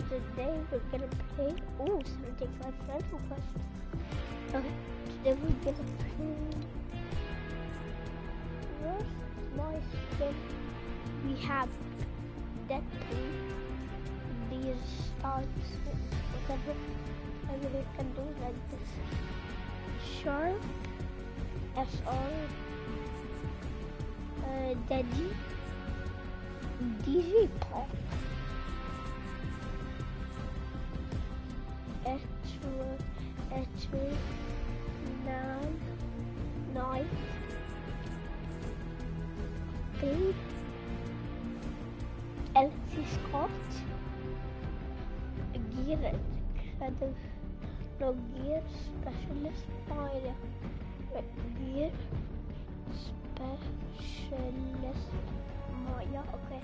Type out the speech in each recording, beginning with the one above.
today we're gonna play. Oh, 75 friend request. Okay, today we're gonna play. Where's my skin? We have Deadpool. These starts, whatever. Everything can do like this. Sharp, SR, Daddy, DJ Pop, Etcher, Nan, Knife, Blade, LC Scott, Gear, Shadow, no Gear, Specialist, Fire, Gear, Specialist, Maya, okay.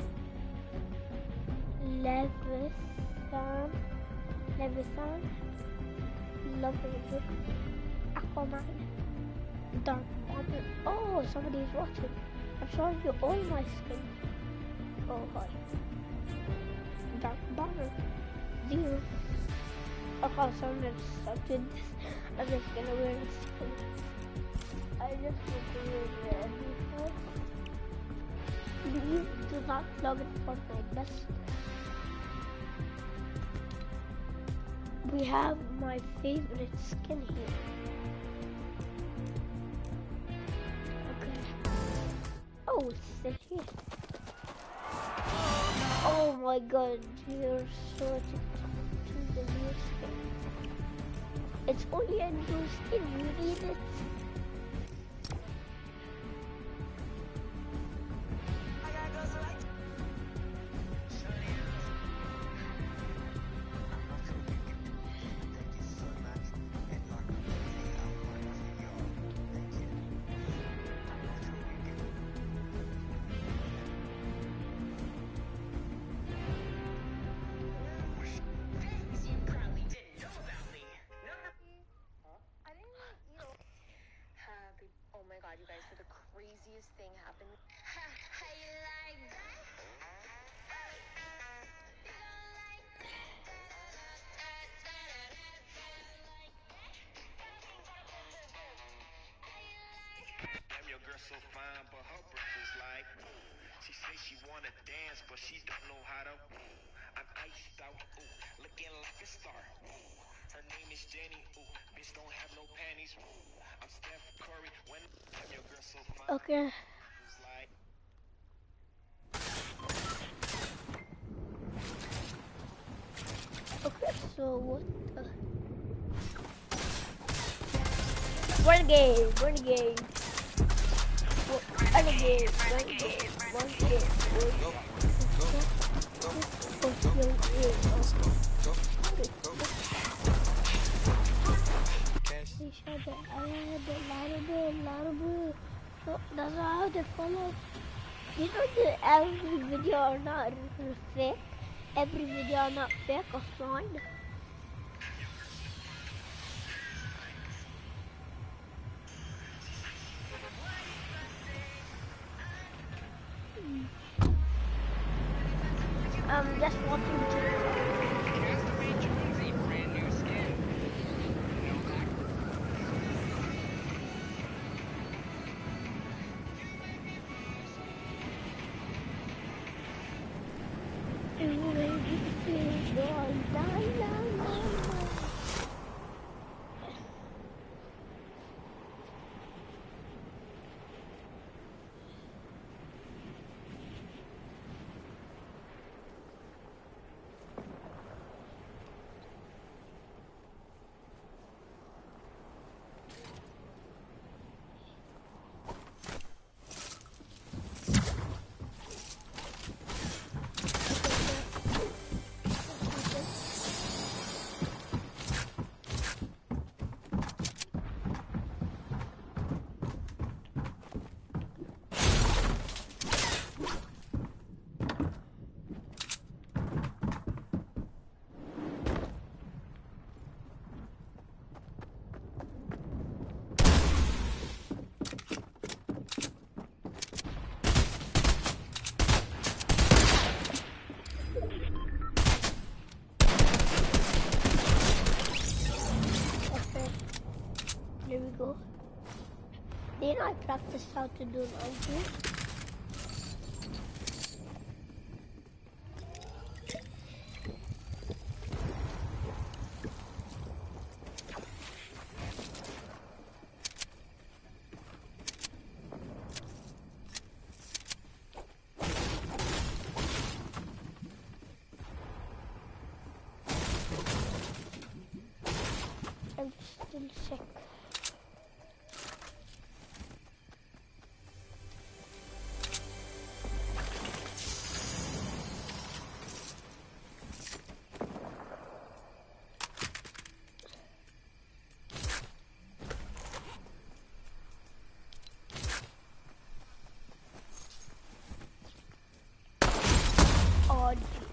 Leviathan, Lover, Aquaman, Dark Bomber. Oh, somebody's watching. I'm showing you all my skins. Oh, hi. Dark Bomber. 0. Okay, so I'm gonna start with this. I'm just gonna wear this skin. I just want to wear the default. Please do not log in Fortnite. Best. We have my favorite skin here. Okay. Oh, it's still here. Oh my god, you're sorted to the new skin. It's only a new skin, you need it. You guys, for the craziest thing happened. How you like that? Damn, your girl so fine, but her breath is like. She say she wanna dance, but she don't know how to. I'm iced out, looking like a star. Her name is Jenny, bitch don't have no panties. I'm Steph Curry when damn, your girl so fine. Okay. Like. Okay, so what the... Renegade. Renegade. That's how they follow. You know that every video are not fake. Every video are not fake or fraud. Just watching go. Then I practiced how to do 90. I'm still sick. Oh, jeez.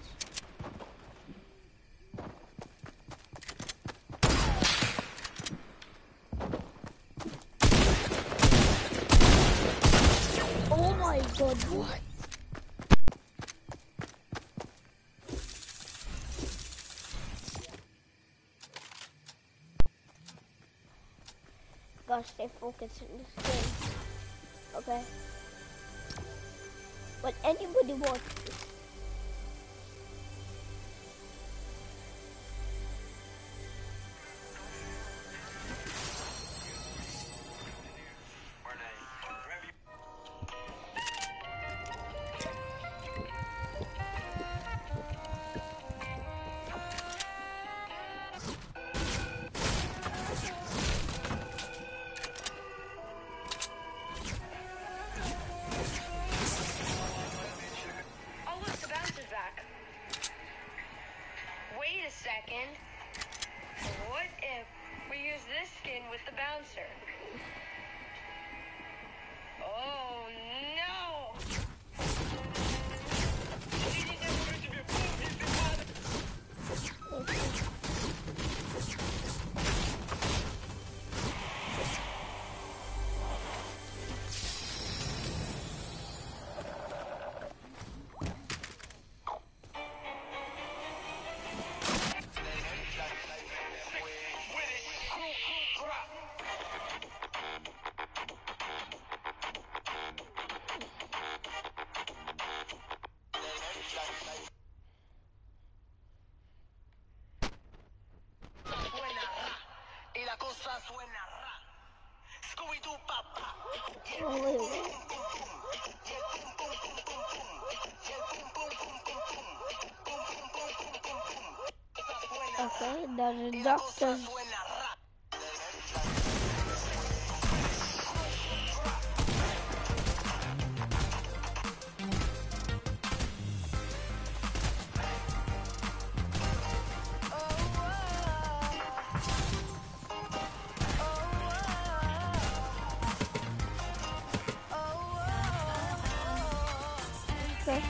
Oh my god, what? Gotta stay focused in this game. Okay. Will anybody watch this? Oh, look, the bouncer's back. Wait a second. What if we use this skin with the bouncer? Oh, no! Y la cosa suena ra. Scooby-Doo, papá. Oh, wait, wait. Okay, the doctor's okay.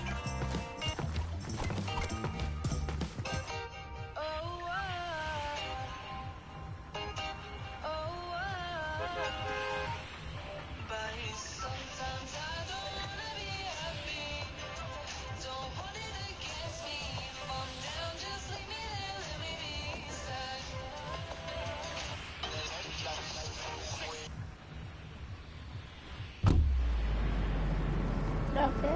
Okay.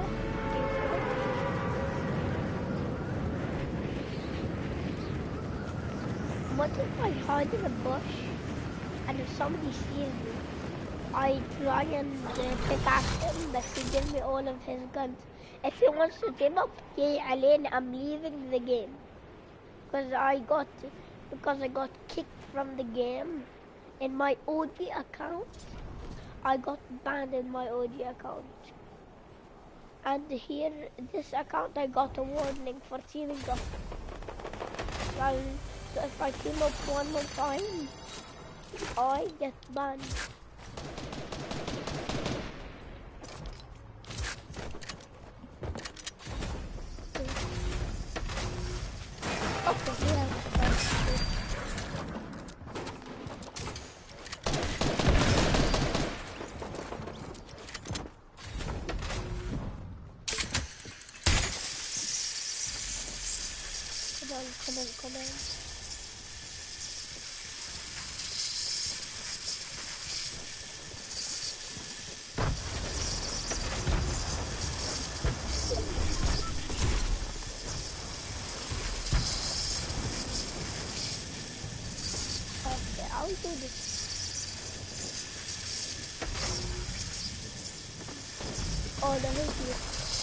What if I hide in a bush and if somebody sees me, I try and pickaxe him, but he gives me all of his guns. If he wants to team up, yeah, Alain, I'm leaving the game. Because I got kicked from the game in my OG account. I got banned in my OG account. And here, this account, I got a warning for teaming up. So if I team up one more time, I get banned. Okay, yeah. Come on. how we do this? Oh, the hate you.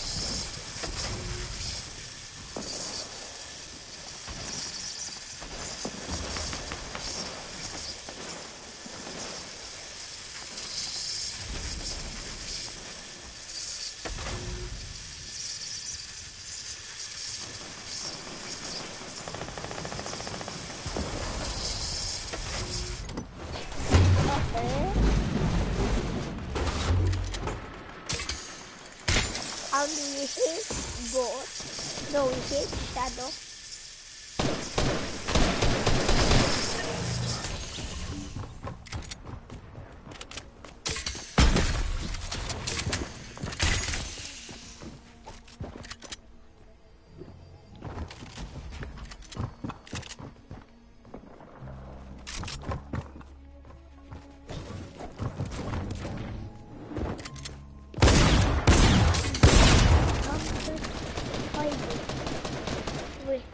How do we hit both? No, we hit shadow. Wait.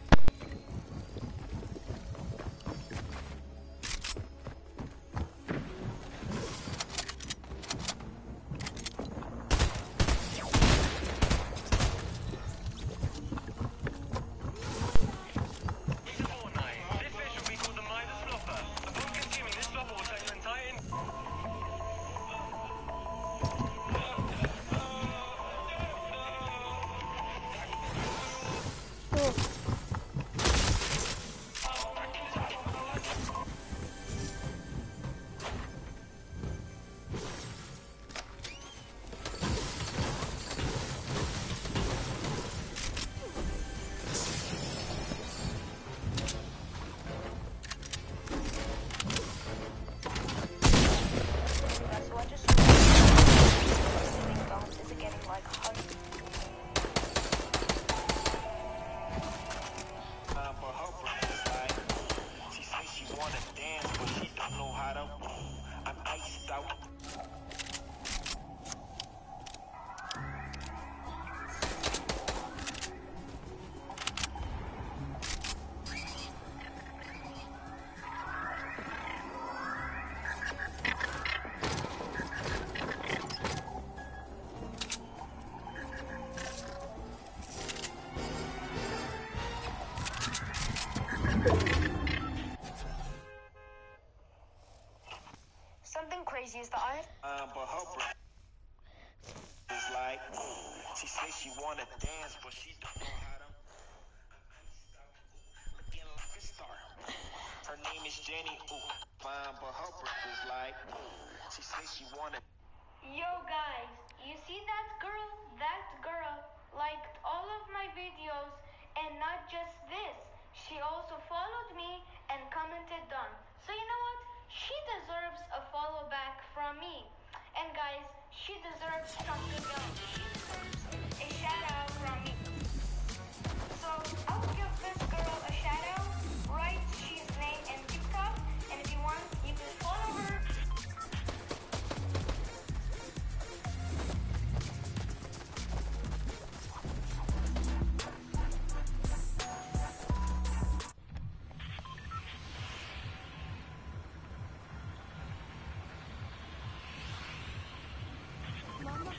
Something crazy is that I... But her breath is like, she says she wanna dance, but she don't know how to. Looking like a star. Her name is Jenny, fine, but her breath is like, she says she wanna. Yo guys, you see that girl? That girl liked all of my videos, and not just this. She also followed me and commented done. So you know what? She deserves a follow back from me. And guys, she deserves something else. She deserves a shout out from me. So I'll give this girl a shout out. Write she's name in TikTok, and if you want, you can follow her. Mama.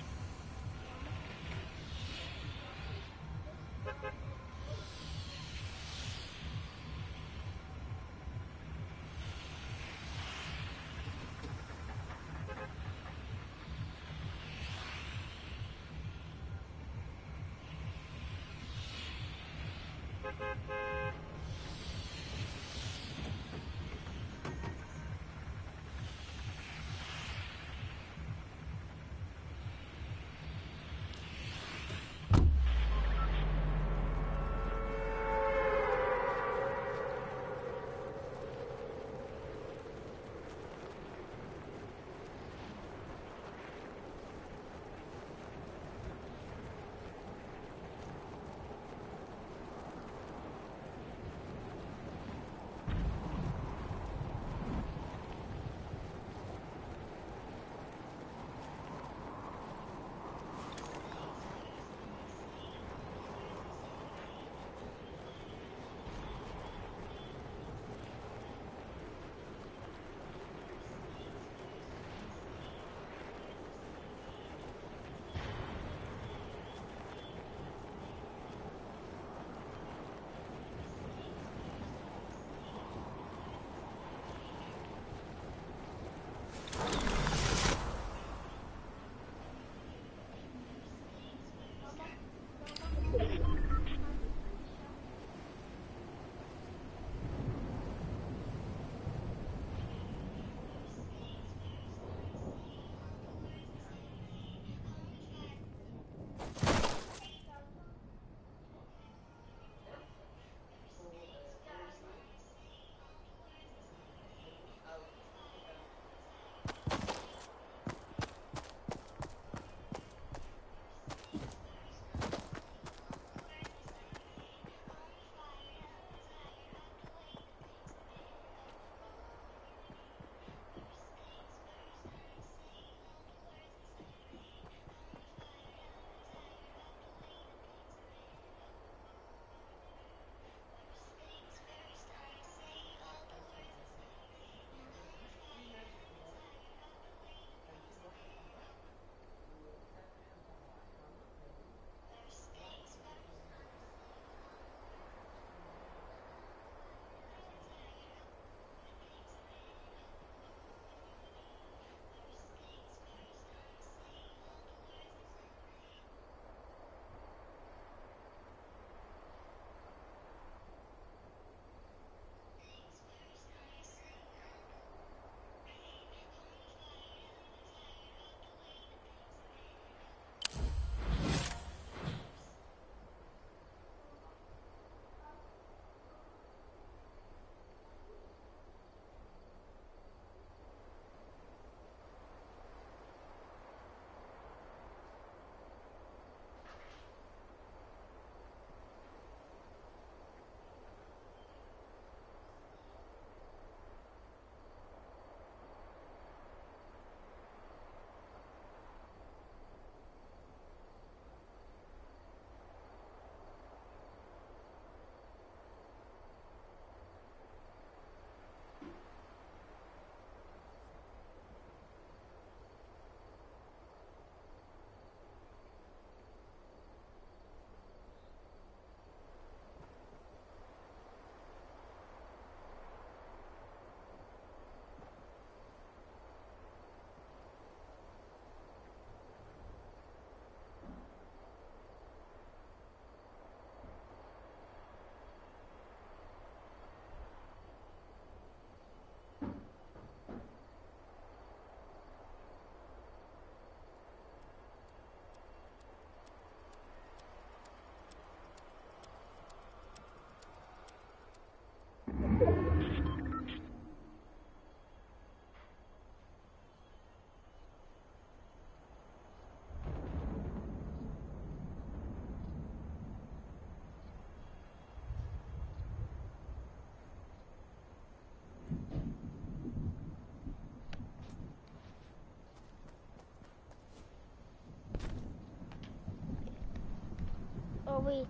wait.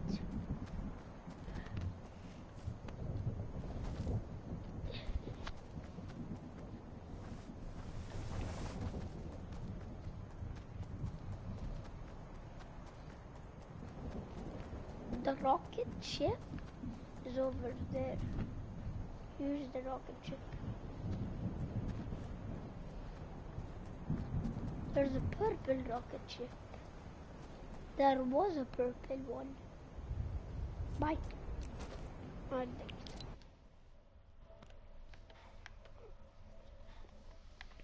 The rocket ship is over there. Use the rocket ship. There's a purple rocket ship. There was a purple one. Bye.